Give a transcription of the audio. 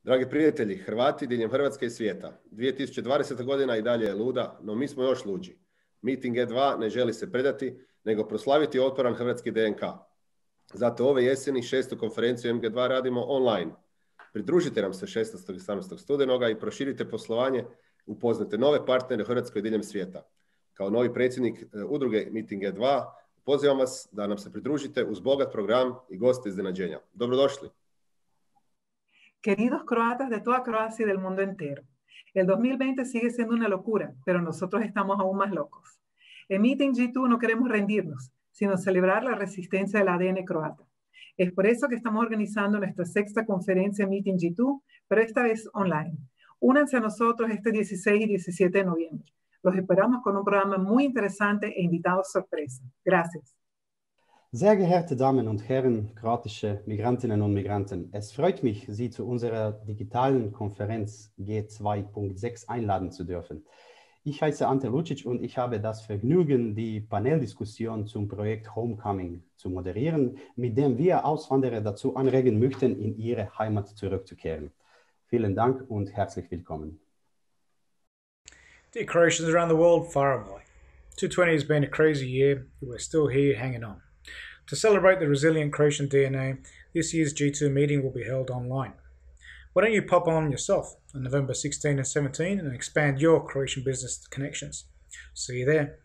Dragi prijatelji, Hrvati diljem Hrvatske i svijeta, 2020. godina i dalje je luda, no mi smo još luđi. Meeting E2 ne želi se predati, nego proslaviti otporan hrvatski DNK. Zato ove jeseni 6. konferenciju MG2 radimo online. Pridružite nam se 16. i 17. studenoga i proširite poslovanje, upoznate nove partnere u Hrvatskoj i diljem svijeta. Kao novi predsjednik udruge Meeting E2, pozivam vas da nam se pridružite uz bogat program i goste iznenađenja. Dobrodošli! Queridos croatas de toda Croacia y del mundo entero, el 2020 sigue siendo una locura, pero nosotros estamos aún más locos. En Meeting G2 no queremos rendirnos, sino celebrar la resistencia del ADN croata. Es por eso que estamos organizando nuestra 6ª conferencia Meeting G2, pero esta vez online. Únanse a nosotros este 16 y 17 de noviembre. Los esperamos con un programa muy interesante e invitados sorpresa. Gracias. Sehr geehrte Damen und Herren, kroatische Migrantinnen und Migranten, es freut mich, Sie zu unserer digitalen Konferenz G2.6 einladen zu dürfen. Ich heiße Ante Lucic und ich habe das Vergnügen, die Paneldiskussion zum Projekt Homecoming zu moderieren, mit dem wir Auswanderer dazu anregen möchten, in ihre Heimat zurückzukehren. Vielen Dank und herzlich willkommen. Dear Croatians around the world, far and wide, 2020 has been a crazy year, but we're still here hanging on. To celebrate the resilient Croatian DNA, this year's G2 meeting will be held online. Why don't you pop on yourself on November 16 and 17 and expand your Croatian business connections? See you there.